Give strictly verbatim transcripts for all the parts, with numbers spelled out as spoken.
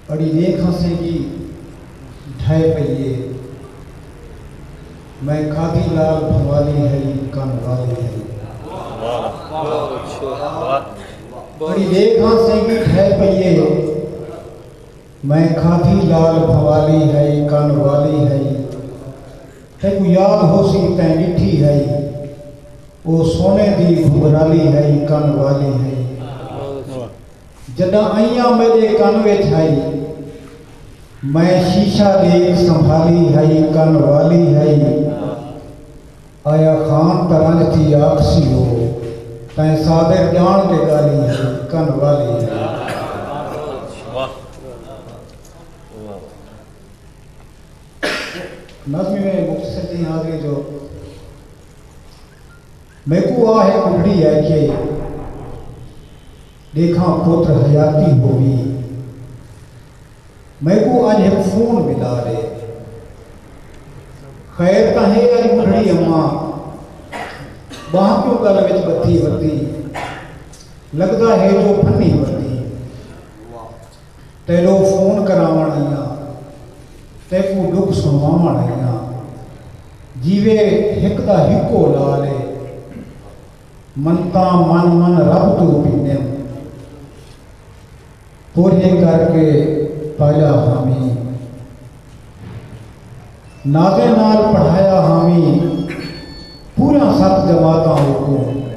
अड़ी देख हंसेगी ढाई पहिए, मैं खादी लाल भवाली है कन वाली है। अड़ी देख हंसेगी ढाई पहिए, मैं खादी लाल भवाली है कन वाली है। तेको याद हो सी तैं डिठी है, वो सोने दी घुघराली है कन वाली है। जदा आइया मेरे कन विच आई, मैं शीशा देख संभाली है कन वाली है। आया खान तरंज थी आखसी हो, तैं सादर जान के गाली है कन वाली है। नज़्म में मुख्तसर जी आगे जो मेरे को आ है कुड़ी है कि देखा पुत्र हयाती होगी। मेरे को आज एक फोन मिला रे, खैर का है आज बुढ़ी अम्मा वहां क्यों गल विच बत्ती बत्ती, लगता है जो फन्नी बत्ती। तेरो फोन करावण आईया, तेको दुख सुनावण आईया। जीवे हिक दा हिको लाले, मनता मन मन रब तू पीने। पूरे करके पाया हामी, नादे नाल पढ़ाया हामी। पूरा सत जमाता को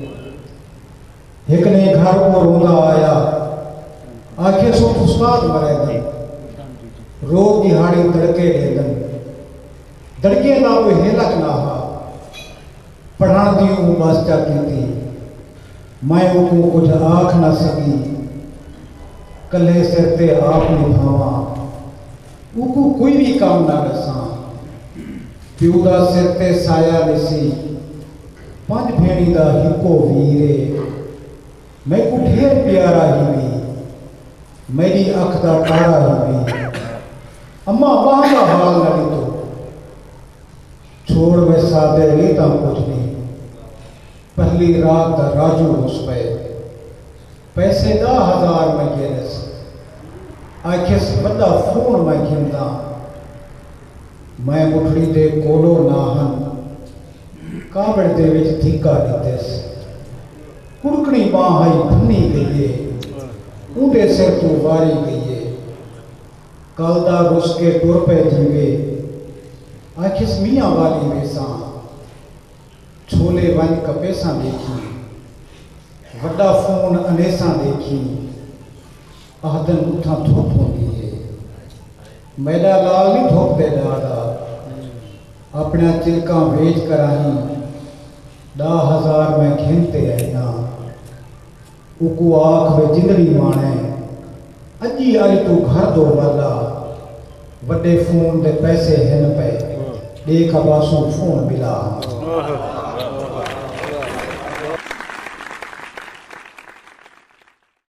एक ने घर को रोंदा आया, आखे सो उस्ताद मरे गए। रोज दिहाड़ी तड़के लेगन, तड़के ना वो हेलक ना हा। पढ़ाण दी वो वास्ता की, मैं उनको कुछ आख ना सकी। कले सिर ते आप निभावा, उको कोई भी काम ना दसा। प्यू दा सिर ते साया निसी, पंज भेड़ी दा हिको वीरे। मैं को ढेर प्यारा ही भी, मेरी अख दा तारा ही भी। अम्मा वहां का हाल नहीं तो छोड़ वे सादे रीता कुछ नहीं। पहली रात दा राजू उस पे पैसे दा हजार में गेरस। आखिस बड़ा फोन में घिंदा, मैं मुठड़ी दे कोलो नाहन काबड़ दे विच थीका दितेस। कुड़कड़ी बाह आई भन्नी गई, ऊंदे सिर तू वारी गई। कल दा रुस के टुर पे जीवे, आखिस मियाँ वाली वेसा। छोले वन कपेसा देखी, वड्डा फोन अनेसा देखी। आहदन उठा धोप होगी है, मेरा लाल नहीं धोप दे दादा। अपना चिलका वेच कराही, दा हजार में घिनते आईना। उको आख वे जिंदड़ी माने, अजी आई तू घर दो वाला। वड्डे फोन दे पैसे हिन पे, देख बासू फोन मिला।